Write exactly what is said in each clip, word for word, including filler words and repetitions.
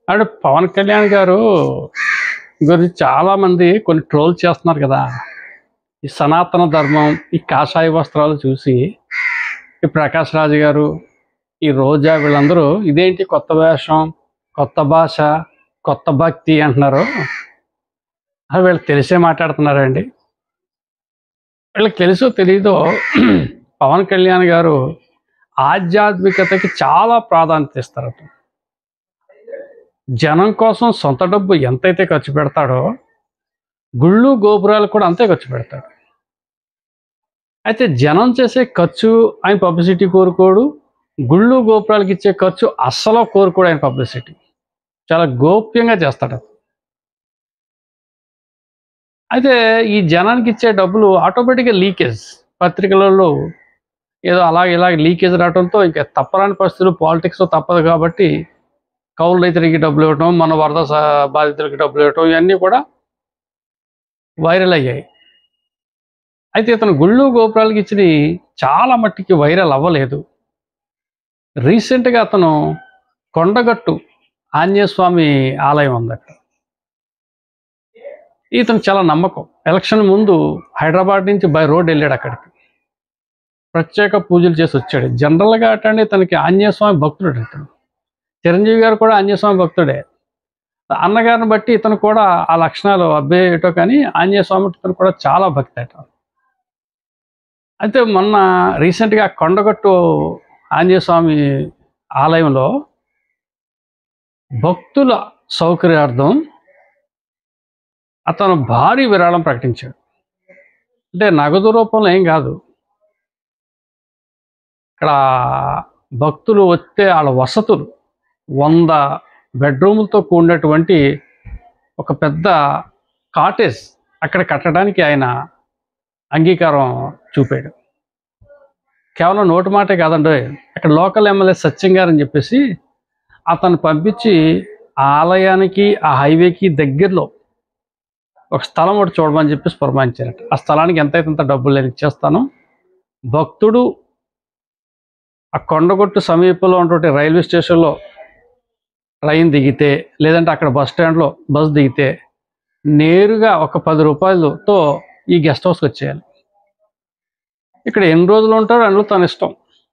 అంటే పవన్ కళ్యాణ్ గారు గురించి చాలామంది కొన్ని ట్రోల్ చేస్తున్నారు కదా. ఈ సనాతన ధర్మం, ఈ కాషాయ వస్త్రాలు చూసి ఈ ప్రకాష్ రాజు గారు, ఈ రోజా వీళ్ళందరూ ఇదేంటి కొత్త వేషం, కొత్త భాష, కొత్త భక్తి అంటున్నారు. అది వీళ్ళకి తెలిసే మాట్లాడుతున్నారండి. వీళ్ళకి తెలుసో తెలీదో పవన్ కళ్యాణ్ గారు ఆధ్యాత్మికతకి చాలా ప్రాధాన్యత ఇస్తారు. జనం కోసం సొంత డబ్బు ఎంతైతే ఖర్చు పెడతాడో గుళ్ళు గోపురాలు కూడా అంతే ఖర్చు పెడతాడు. అయితే జనం చేసే ఖర్చు ఆయన పబ్లిసిటీ కోరుకోడు, గుళ్ళు గోపురాలకి ఇచ్చే ఖర్చు అస్సలు కోరుకోడు. ఆయన పబ్లిసిటీ చాలా గోప్యంగా చేస్తాడు. అయితే ఈ జనానికి ఇచ్చే డబ్బులు ఆటోమేటిక్గా లీకేజ్, పత్రికలలో ఏదో అలాగ ఇలాగ లీకేజ్ రావడంతో ఇంకా తప్పరాని పరిస్థితులు, పాలిటిక్స్ తప్పదు కాబట్టి కౌలు రైతులకి డబ్బులు ఇవ్వటం, మన వరద బాధితులకి డబ్బులు ఇవ్వటం, ఇవన్నీ కూడా వైరల్ అయ్యాయి. అయితే ఇతను గుళ్ళు గోపురాలకి ఇచ్చి చాలా మట్టికి వైరల్ అవ్వలేదు. రీసెంట్గా అతను కొండగట్టు ఆంజనేయ స్వామి ఆలయం ఉందట. ఇతను చాలా నమ్మకం. ఎలక్షన్ ముందు హైదరాబాద్ నుంచి బై రోడ్ వెళ్ళాడు, అక్కడికి ప్రత్యేక పూజలు చేసి వచ్చాడు. జనరల్గా అటండి తనకి ఆంజనేయ స్వామి భక్తుడు. ఇతను చిరంజీవి గారు కూడా ఆంజనేయ స్వామి భక్తుడే. అన్నగారిని బట్టి ఇతను కూడా ఆ లక్షణాలు అబ్బాయి ఏటో కానీ ఆంజనేయ స్వామి ఇతను కూడా చాలా భక్తి అట. అయితే మొన్న రీసెంట్గా కొండగట్టు ఆంజనేయ స్వామి ఆలయంలో భక్తుల సౌకర్యార్థం అతను భారీ విరాళం ప్రకటించాడు. అంటే నగదు రూపంలో ఏం కాదు, ఇక్కడ భక్తులు వస్తే వాళ్ళ వసతులు వంద బెడ్రూములతో కూడినటువంటి ఒక పెద్ద కాటేజ్ అక్కడ కట్టడానికి ఆయన అంగీకారం చూపాడు. కేవలం నోటి మాటే కాదండి, అక్కడ లోకల్ ఎమ్మెల్యే సత్యం గారు అని చెప్పేసి అతను పంపించి ఆ ఆలయానికి ఆ హైవేకి దగ్గరలో ఒక స్థలం ఒకటి చూడమని చెప్పేసి పురమాయించారట. ఆ స్థలానికి ఎంతైతే అంత డబ్బులు నేను ఇచ్చేస్తాను, భక్తుడు ఆ కొండగొట్టు సమీపంలో ఉన్నటువంటి రైల్వే స్టేషన్లో ట్రైన్ దిగితే, లేదంటే అక్కడ బస్ స్టాండ్లో బస్ దిగితే నేరుగా ఒక పది రూపాయలతో ఈ గెస్ట్ హౌస్కి వచ్చేయాలి. ఇక్కడ ఎన్ని రోజులు ఉంటారో అందులో తన ఇష్టం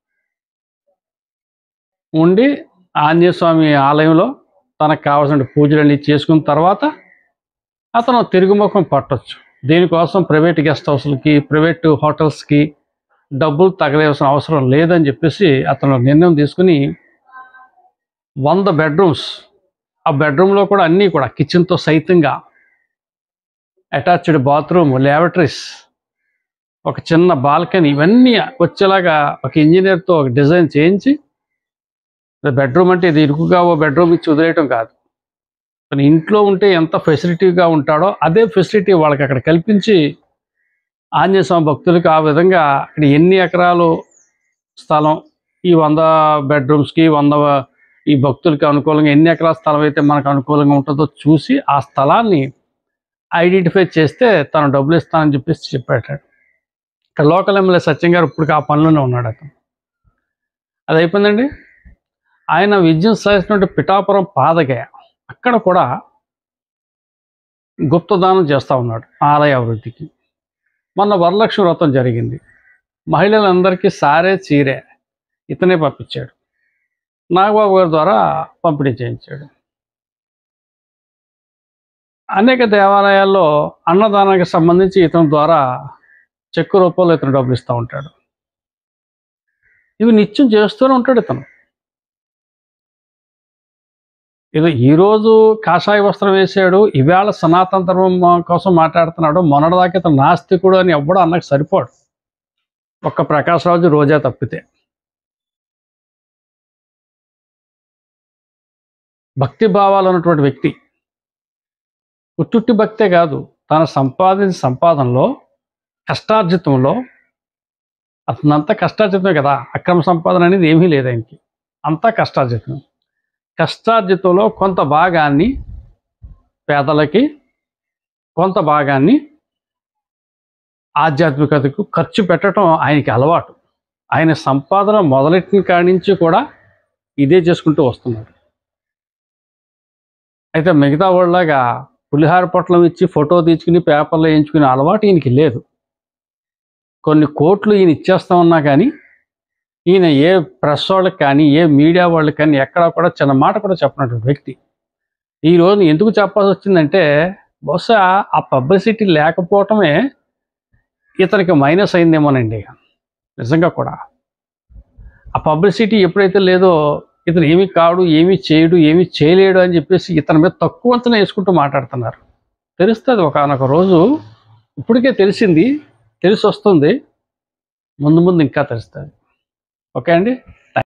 ఉండి ఆంజనేయ స్వామి ఆలయంలో తనకు కావాల్సిన పూజలన్నీ చేసుకున్న తర్వాత అతను తిరుగుముఖం పట్టవచ్చు. దీనికోసం ప్రైవేట్ గెస్ట్ హౌస్లకి, ప్రైవేట్ హోటల్స్కి డబ్బులు తగలేవాల్సిన అవసరం లేదని చెప్పేసి అతను నిర్ణయం తీసుకుని వంద బెడ్రూమ్స్, ఆ బెడ్రూమ్లో కూడా అన్నీ కూడా కిచెన్తో సైతంగా అటాచ్డ్ బాత్రూమ్, ల్యాబరేటరీస్, ఒక చిన్న బాల్కనీ, ఇవన్నీ వచ్చేలాగా ఒక ఇంజనీర్తో ఒక డిజైన్ చేయించి, బెడ్రూమ్ అంటే ఇది ఇరుకుగా ఓ బెడ్రూమ్ ఇచ్చి వదిలేయటం కాదు, తను ఇంట్లో ఉంటే ఎంత ఫెసిలిటీగా ఉంటాడో అదే ఫెసిలిటీ వాళ్ళకి అక్కడ కల్పించి ఆంజనేయ స్వామి భక్తులకి ఆ విధంగా అక్కడ ఎన్ని ఎకరాలు స్థలం, ఈ వంద బెడ్రూమ్స్కి వంద ఈ భక్తులకి అనుకూలంగా ఎన్ని ఎకరాల స్థలం అయితే మనకు అనుకూలంగా ఉంటుందో చూసి ఆ స్థలాన్ని ఐడెంటిఫై చేస్తే తను డబ్బులు ఇస్తానని చెప్పేసి చెప్పాడు. ఇక్కడ లోకల్ ఎమ్మెల్యే సత్యం గారు ఇప్పటికి ఆ పనిలోనే ఉన్నాడు. అతను అది అయిపోయిందండి. ఆయన విద్యను సాధించినటువంటి పిఠాపురం పాదగయ, అక్కడ కూడా గుప్తదానం చేస్తూ ఉన్నాడు ఆలయ అభివృద్ధికి. మొన్న వరలక్ష్మి వ్రతం జరిగింది, మహిళలందరికీ సారే చీరే ఇతనే పంపించాడు. నాగబాబు గారి ద్వారా పంపిణీ చేయించాడు. అనేక దేవాలయాల్లో అన్నదానానికి సంబంధించి ఇతని ద్వారా చెక్కు రూపంలో ఇతను డబ్బులు ఇస్తూ ఉంటాడు. ఇవి నిత్యం చేస్తూనే ఉంటాడు ఇతను. ఇది ఈరోజు కాషాయ వస్త్రం వేసాడు, ఇవాళ సనాతన ధర్మం కోసం మాట్లాడుతున్నాడు, మొన్నటిదాకా ఇతను నాస్తికుడు అని ఎవ్వడూ అన్నకు సరిపోడు, ఒక్క ప్రకాష్ రాజు రోజా తప్పితే. భక్తి భావాలు ఉన్నటువంటి వ్యక్తి, ఉట్టుట్టి భక్తే కాదు, తన సంపాదించిన సంపాదనలో కష్టార్జితంలో, అతనంతా కష్టార్జితమే కదా, అక్రమ సంపాదన అనేది ఏమీ లేదు ఆయనకి, అంతా కష్టార్జితం. కష్టార్జితంలో కొంత భాగాన్ని పేదలకి, కొంత భాగాన్ని ఆధ్యాత్మికతకు ఖర్చు పెట్టడం ఆయనకి అలవాటు. ఆయన సంపాదన మొదలెట్టిన కాడి నుంచి కూడా ఇదే చేసుకుంటూ వస్తున్నాడు. అయితే మిగతా వాళ్ళలాగా పులిహార పొట్లం ఇచ్చి ఫోటో తీసుకుని పేపర్లో వేయించుకునే అలవాటు ఈయనకి లేదు. కొన్ని కోట్లు ఈయన ఇచ్చేస్తా ఉన్నా కానీ ఈయన ఏ ప్రెస్ వాళ్ళకి కానీ ఏ మీడియా వాళ్ళకి కానీ ఎక్కడా కూడా చిన్న మాట కూడా చెప్పినటువంటి వ్యక్తి. ఈ రోజు ఎందుకు చెప్పాల్సి వచ్చిందంటే బహుశా ఆ పబ్లిసిటీ లేకపోవటమే ఇతనికి మైనస్ అయిందేమోనండి. నిజంగా కూడా ఆ పబ్లిసిటీ ఎప్పుడైతే లేదో ఇతను ఏమీ కాడు, ఏమీ చేయడు, ఏమీ చేయలేడు అని చెప్పేసి ఇతని మీద తక్కువ అంచనా వేసుకుంటూ మాట్లాడుతున్నారు. తెలుస్తుంది ఒకానొక రోజు, ఇప్పటికే తెలిసింది, తెలిసి వస్తుంది, ముందు ముందు ఇంకా తెలుస్తుంది. ఓకే అండి.